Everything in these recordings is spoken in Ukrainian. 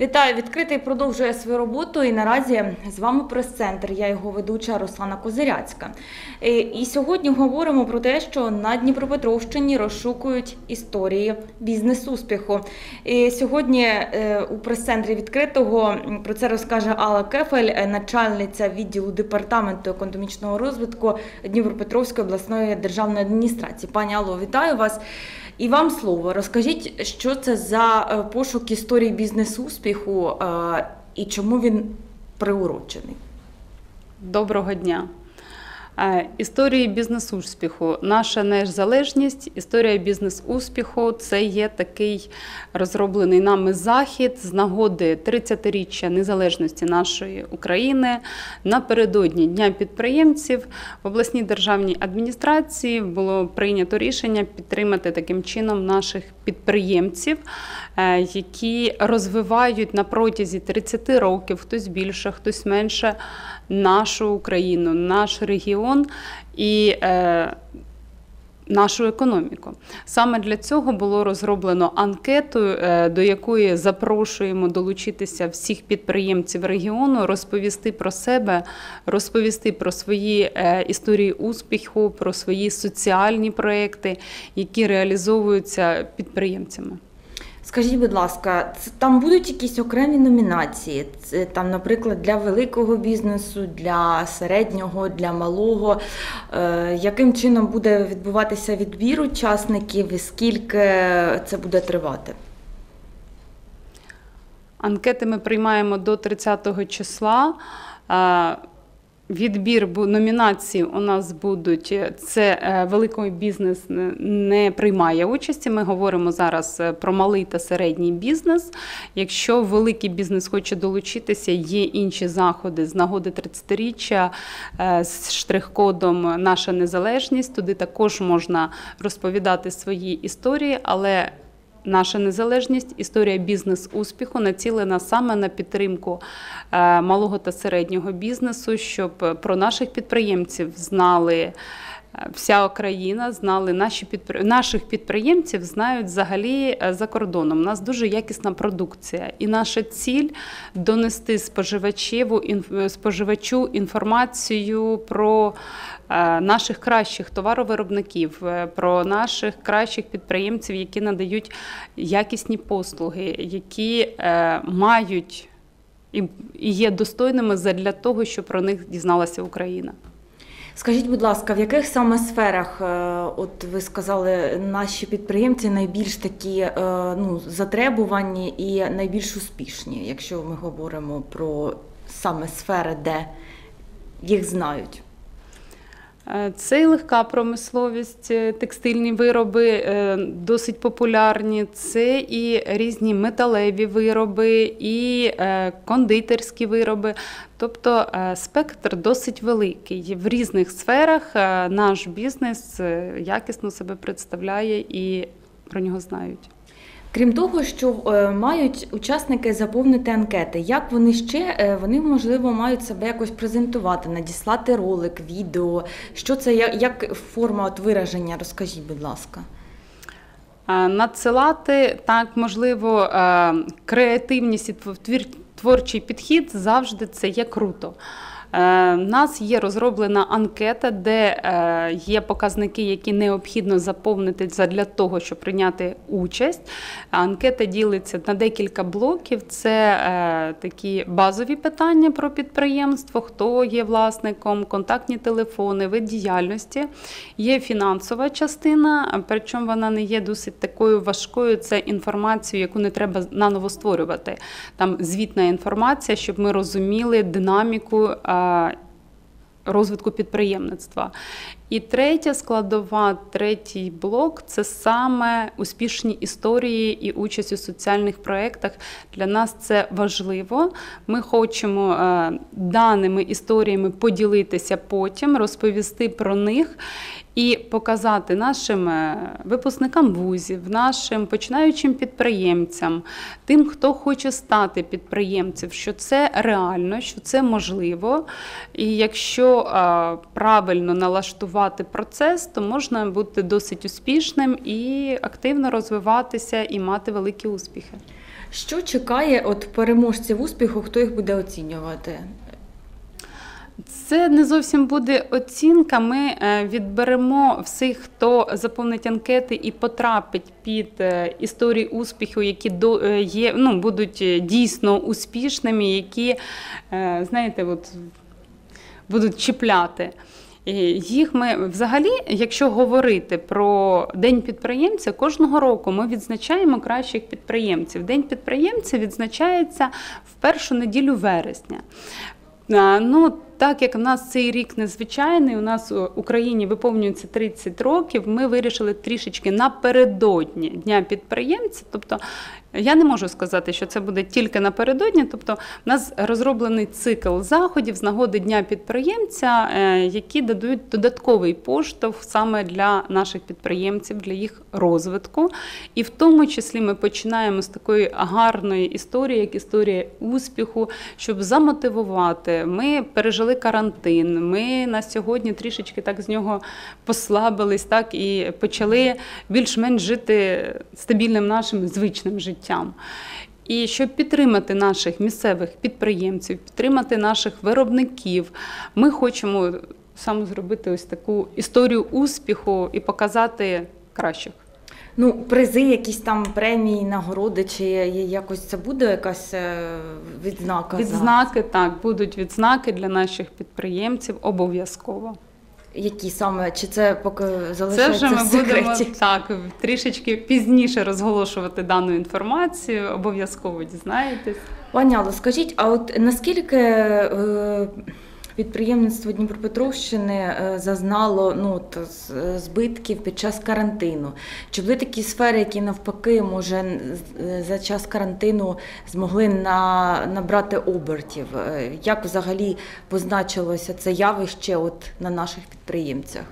Вітаю! Відкритий продовжує свою роботу і наразі з вами прес-центр. Я його ведуча Руслана Козиряцька. І сьогодні говоримо про те, що на Дніпропетровщині розшукують історії бізнес-успіху. І сьогодні у прес-центрі відкритого про це розкаже Алла Кефель, начальниця відділу департаменту економічного розвитку Дніпропетровської обласної державної адміністрації. Пані Алло, вітаю вас. І вам слово. Розкажіть, що це за пошук історії бізнес-успіху і чому він приурочений? Доброго дня. Історії бізнес-успіху. Наша незалежність, історія бізнес-успіху – це є такий розроблений нами захід з нагоди 30-річчя незалежності нашої України. Напередодні Дня підприємців в обласній державній адміністрації було прийнято рішення підтримати таким чином наших підприємців, які розвивають на протязі 30 років, хтось більше, хтось менше, нашу Україну, наш регіон і нашу економіку. Саме для цього було розроблено анкету, до якої запрошуємо долучитися всіх підприємців регіону, розповісти про себе, розповісти про свої історії успіху, про свої соціальні проекти, які реалізовуються підприємцями. Скажіть, будь ласка, там будуть якісь окремі номінації? Там, наприклад, для великого бізнесу, для середнього, для малого. Яким чином буде відбуватися відбір учасників і скільки це буде тривати? Анкети ми приймаємо до 30-го числа. Відбір номінацій у нас будуть, це великий бізнес не приймає участі, ми говоримо зараз про малий та середній бізнес. Якщо великий бізнес хоче долучитися, є інші заходи з нагоди 30-річчя з штрих-кодом «Наша незалежність», туди також можна розповідати свої історії, але наша незалежність, історія бізнес-успіху націлена саме на підтримку малого та середнього бізнесу, щоб про наших підприємців знали вся Україна, знали наших підприємців, знають взагалі за кордоном. У нас дуже якісна продукція. І наша ціль – донести споживачу інформацію про наших кращих товаровиробників, про наших кращих підприємців, які надають якісні послуги, які мають і є достойними для того, щоб про них дізналася Україна. Скажіть, будь ласка, в яких саме сферах, от ви сказали, наші підприємці найбільш такі затребувані і найбільш успішні, якщо ми говоримо про саме сфери, де їх знають? Це і легка промисловість, текстильні вироби досить популярні, це і різні металеві вироби, і кондитерські вироби. Тобто спектр досить великий. В різних сферах наш бізнес якісно себе представляє і про нього знають. Крім того, що мають учасники заповнити анкети, як вони, можливо, мають себе якось презентувати, надіслати ролик, відео? Що це, як форма вираження? Розкажіть, будь ласка. Надсилати, так, можливо, креативність і творчий підхід завжди це є круто. У нас є розроблена анкета, де є показники, які необхідно заповнити для того, щоб прийняти участь. Анкета ділиться на декілька блоків. Це такі базові питання про підприємство, хто є власником, контактні телефони, вид діяльності. Є фінансова частина, причому вона не є досить такою важкою. Це інформацію, яку не треба наново створювати. Там звітна інформація, щоб ми розуміли динаміку розвитку підприємництва. І третя складова, третій блок – це саме успішні історії і участь у соціальних проєктах. Для нас це важливо. Ми хочемо даними історіями поділитися потім, розповісти про них і показати нашим випускникам вузів, нашим починаючим підприємцям, тим, хто хоче стати підприємцем, що це реально, що це можливо. І якщо правильно налаштувати процес, то можна бути досить успішним і активно розвиватися і мати великі успіхи. Що чекає от переможців успіху, хто їх буде оцінювати? Це не зовсім буде оцінка. Ми відберемо всіх, хто заповнить анкети і потрапить під історії успіху, які будуть дійсно успішними, які, знаєте, будуть чіпляти. Їх ми взагалі, якщо говорити про День підприємця, кожного року ми відзначаємо кращих підприємців. День підприємця відзначається в першу неділю вересня. Так як в нас цей рік незвичайний, у нас в Україні виповнюється 30 років, ми вирішили трішечки напередодні Дня підприємця. Тобто я не можу сказати, що це буде тільки напередодні. Тобто в нас розроблений цикл заходів з нагоди Дня підприємця, які дадуть додатковий поштовх саме для наших підприємців, для їх розвитку. І в тому числі ми починаємо з такої гарної історії, як історія успіху, щоб замотивувати. Ми пережили карантин, ми на сьогодні трішечки так з нього послабились, так, і почали більш-менш жити стабільним нашим звичним життям. І щоб підтримати наших місцевих підприємців, підтримати наших виробників, ми хочемо саме зробити ось таку історію успіху і показати кращих. Призи, якісь там премії, нагороди, чи якось це буде якась відзнака? Відзнаки, так, будуть відзнаки для наших підприємців обов'язково. Які саме? Чи це поки залишається це вже ми в секреті? будемо так, трішечки пізніше розголошувати дану інформацію, обов'язково дізнаєтесь. Пані Алло, скажіть, а от наскільки підприємництво Дніпропетровщини зазнало збитків під час карантину? Чи були такі сфери, які навпаки, може, за час карантину змогли набрати обертів? Як взагалі позначилося це явище на наших підприємцях?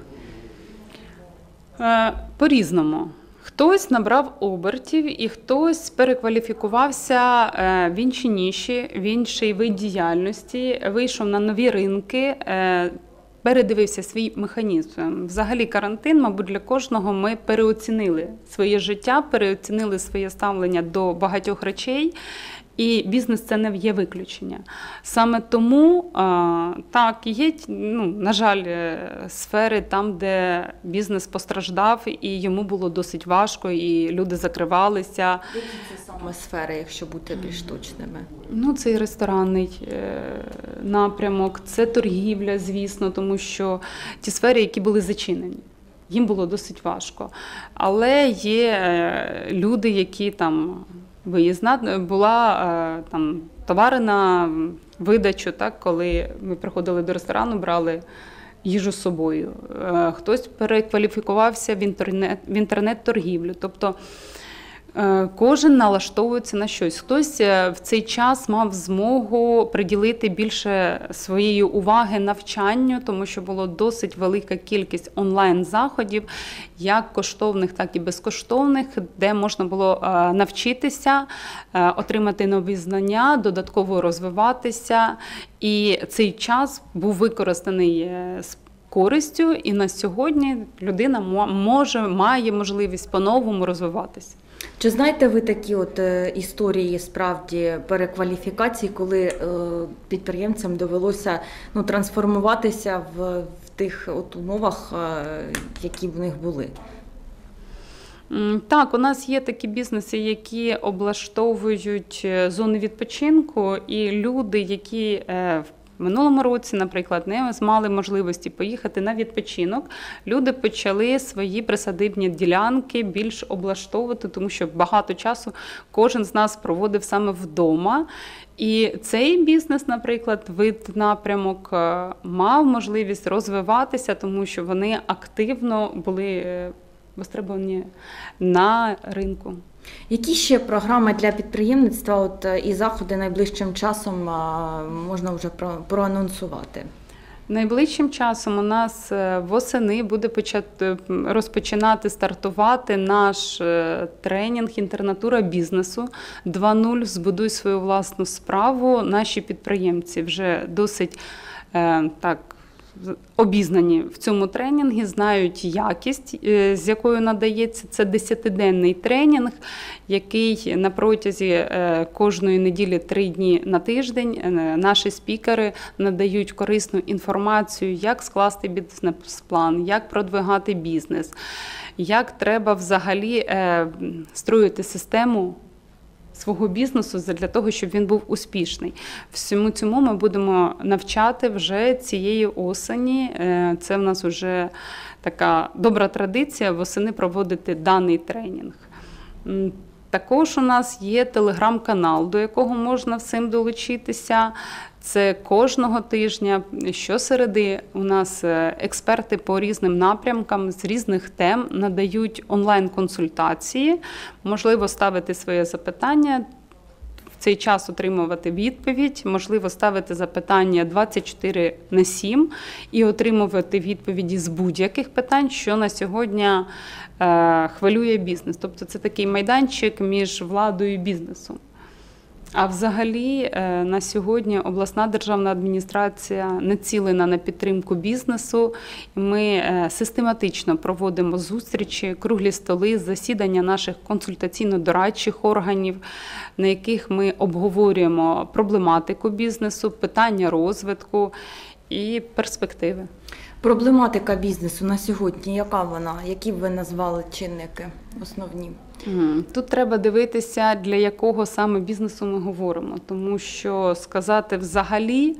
По-різному. Хтось набрав обертів і хтось перекваліфікувався в інші ніші, в інший вид діяльності, вийшов на нові ринки, передивився свій механізм. Взагалі карантин, мабуть, для кожного ми переоцінили своє життя, переоцінили своє ставлення до багатьох речей. І бізнес це не є виключення. Саме тому, так, є, на жаль, сфери там, де бізнес постраждав, і йому було досить важко, і люди закривалися. Які це саме сфери, якщо бути більш точними? Це і ресторанний напрямок, це торгівля, звісно, тому що ті сфери, які були зачинені. Їм було досить важко. Але є люди, які там... Виїзна була там товари на видачу, так, коли ми приходили до ресторану, брали їжу з собою. Хтось перекваліфікувався в інтернет-торгівлю. Тобто кожен налаштовується на щось. Хтось в цей час мав змогу приділити більше своєї уваги навчанню, тому що було досить велика кількість онлайн-заходів, як коштовних, так і безкоштовних, де можна було навчитися, отримати нові знання, додатково розвиватися. І цей час був використаний з користю, і на сьогодні людина має можливість по-новому розвиватися. Чи знаєте ви такі історії справді перекваліфікації, коли підприємцям довелося трансформуватися в тих умовах, які в них були? Так, у нас є такі бізнеси, які облаштовують зони відпочинку, і люди, які в минулому році, наприклад, не мали можливості поїхати на відпочинок, люди почали свої присадибні ділянки більш облаштовувати, тому що багато часу кожен з нас проводив саме вдома. І цей бізнес, наприклад, вид напрямок мав можливість розвиватися, тому що вони активно були востребовані на ринку. Які ще програми для підприємництва і заходи найближчим часом можна вже проанонсувати? Найближчим часом у нас восени буде стартувати наш тренінг «Інтернатура бізнесу 2.0. Збудуй свою власну справу». Наші підприємці вже досить обізнані в цьому тренінгі, знають якість, з якою надається. Це 10-денний тренінг, який на протязі кожної неділі 3 дні на тиждень наші спікери надають корисну інформацію, як скласти бізнес-план, як продвигати бізнес, як треба взагалі строїти систему свого бізнесу для того, щоб він був успішний. Всьому цьому ми будемо навчати вже цієї осені. Це в нас вже така добра традиція восени проводити даний тренінг. Також у нас є телеграм-канал, до якого можна всім долучитися. Це кожного тижня, щосереди у нас експерти по різним напрямкам з різних тем надають онлайн-консультації. Можливо ставити своє запитання, в цей час отримувати відповідь, можливо ставити запитання 24/7 і отримувати відповіді з будь-яких питань, що на сьогодні хвилює бізнес. Тобто це такий майданчик між владою і бізнесом. А взагалі на сьогодні обласна державна адміністрація націлена на підтримку бізнесу. Ми систематично проводимо зустрічі, круглі столи, засідання наших консультаційно-дорадчих органів, на яких ми обговорюємо проблематику бізнесу, питання розвитку і перспективи. Проблематика бізнесу на сьогодні, яка вона? Які б ви назвали чинники основні? Тут треба дивитися, для якого саме бізнесу ми говоримо, тому що сказати взагалі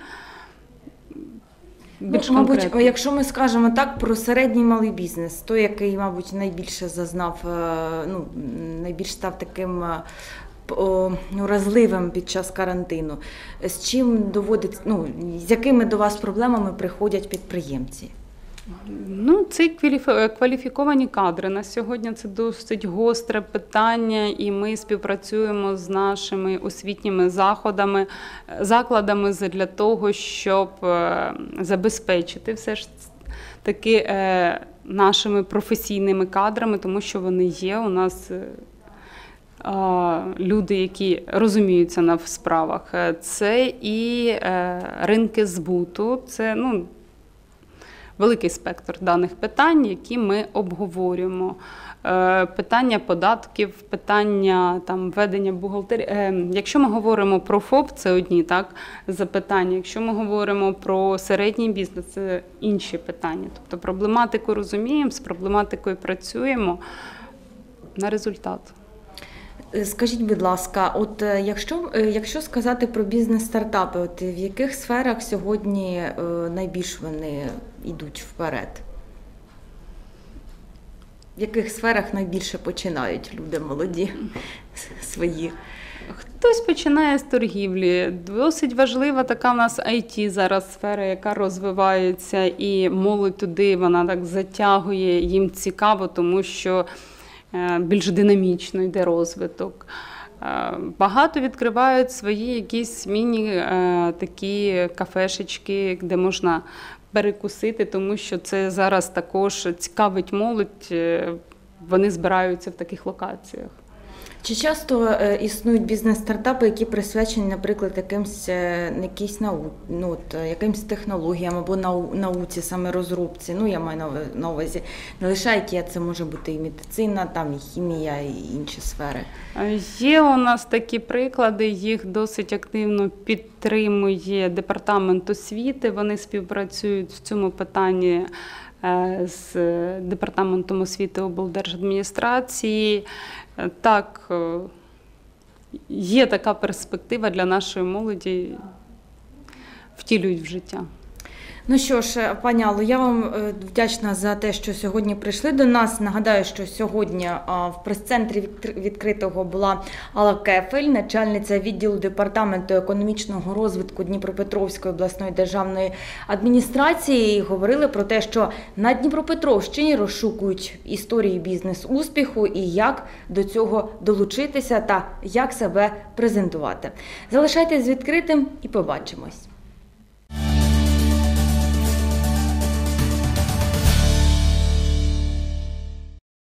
більш мабуть, конкретно. якщо ми скажемо так про середній малий бізнес, той, який, мабуть, найбільше зазнав, найбільш став таким уразливим під час карантину, з чим з якими до вас проблемами приходять підприємці? Це кваліфіковані кадри. На сьогодні це досить гостре питання, і ми співпрацюємо з нашими освітніми закладами для того, щоб забезпечити все ж таки нашими професійними кадрами, тому що вони є у нас люди, які розуміються на справах. Це і ринки збуту, це великий спектр даних питань, які ми обговорюємо. Питання податків, питання ведення бухгалтерії. Якщо ми говоримо про ФОП, це одні запитання. Якщо ми говоримо про середній бізнес, це інші питання. Тобто проблематику розуміємо, з проблематикою працюємо на результат. Скажіть, будь ласка, якщо сказати про бізнес-стартапи, в яких сферах сьогодні найбільш вони йдуть вперед? В яких сферах найбільше починають люди молоді свої? Хтось починає з торгівлі. Досить важлива така в нас IT зараз сфера, яка розвивається, і молодь туди вона так затягує, їм цікаво, тому що більш динамічно йде розвиток. Багато відкривають свої якісь такі кафешечки, де можна перекусити, тому що це зараз також цікавить молодь, вони збираються в таких локаціях. Чи часто існують бізнес-стартапи, які присвячені, наприклад, якимсь технологіям або науці, саме розробці? Я маю на увазі не лише IT, а це може бути і медицина, і хімія, і інші сфери. Є у нас такі приклади, їх досить активно підтримує департамент освіти, вони співпрацюють в цьому питанні з департаментом освіти облдержадміністрації. Так, є така перспектива для нашої молоді, втілюють в життя. Ну що ж, пані Алло, я вам вдячна за те, що сьогодні прийшли до нас. Нагадаю, що сьогодні в прес-центрі відкритого була Алла Кефель, начальниця відділу департаменту економічного розвитку Дніпропетровської обласної державної адміністрації. І говорили про те, що на Дніпропетровщині розшукують історії бізнес-успіху і як до цього долучитися та як себе презентувати. Залишайтесь відкритим і побачимось.